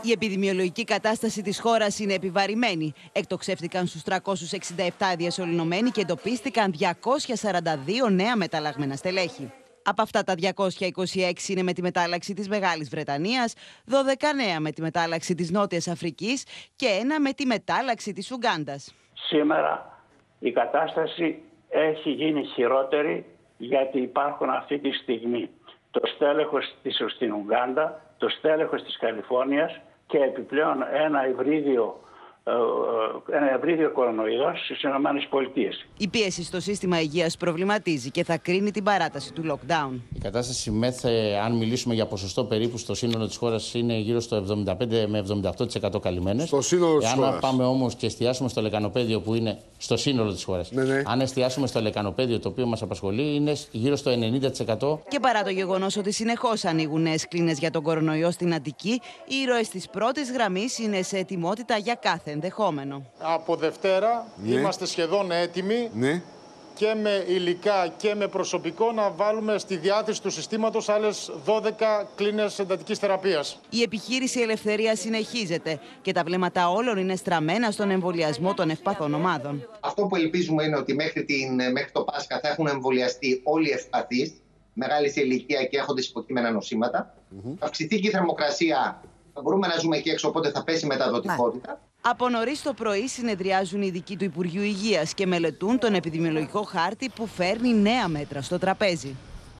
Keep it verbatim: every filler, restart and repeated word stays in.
Η επιδημιολογική κατάσταση της χώρας είναι επιβαρημένη. Εκτοξεύτηκαν στους τριακόσιους εξήντα επτά διασωληνωμένοι και εντοπίστηκαν διακόσια σαράντα δύο νέα μεταλλαγμένα στελέχη. Από αυτά τα διακόσια είκοσι έξι είναι με τη μετάλλαξη της Μεγάλης Βρετανίας, δώδεκα νέα με τη μετάλλαξη της Νότιας Αφρικής και ένα με τη μετάλλαξη της Ουγκάντας. Σήμερα η κατάσταση έχει γίνει χειρότερη γιατί υπάρχουν αυτή τη στιγμή το στέλεχος της στην Ουγκάντα, το στέλεχος της Καλιφόρνιας και επιπλέον ένα υβρίδιο, ένα υβρίδιο κορονοϊός στις ΗΠΑ. Η πίεση στο σύστημα υγείας προβληματίζει και θα κρίνει την παράταση του lockdown. Η κατάσταση ΜΕΘ, αν μιλήσουμε για ποσοστό περίπου στο σύνολο της χώρας, είναι γύρω στο εβδομήντα πέντε με εβδομήντα οκτώ τοις εκατό καλυμμένες. Στο σύνολο της χώρας. Αν πάμε όμως και εστιάσουμε στο λεκανοπέδιο που είναι στο σύνολο της χώρας, ναι, ναι. αν εστιάσουμε στο λεκανοπέδιο το οποίο μας απασχολεί, είναι γύρω στο ενενήντα τοις εκατό. Και παρά το γεγονός ότι συνεχώς ανοίγουν νέες κλίνες για τον κορονοϊό στην Αττική, οι ήρωες της πρώτης γραμμής είναι σε ετοιμότητα για κάθε ενδεχόμενο. Από Δευτέρα ναι. είμαστε σχεδόν έτοιμοι ναι. και με υλικά και με προσωπικό να βάλουμε στη διάθεση του συστήματος άλλες δώδεκα κλίνες εντατικής θεραπείας. Η επιχείρηση Ελευθερία συνεχίζεται και τα βλέμματα όλων είναι στραμμένα στον εμβολιασμό των ευπαθών ομάδων. Αυτό που ελπίζουμε είναι ότι μέχρι, την, μέχρι το Πάσχα θα έχουν εμβολιαστεί όλοι οι ευπαθείς, μεγάλη σε ηλικία και έχοντες υποκείμενα νοσήματα. Mm-hmm. Θα αυξηθεί και η θερμοκρασία, θα μπορούμε να ζούμε εκεί έξω, οπότε θα πέσει η μεταδοτικότητα. Από νωρίς το πρωί συνεδριάζουν οι ειδικοί του Υπουργείου Υγείας και μελετούν τον επιδημιολογικό χάρτη που φέρνει νέα μέτρα στο τραπέζι.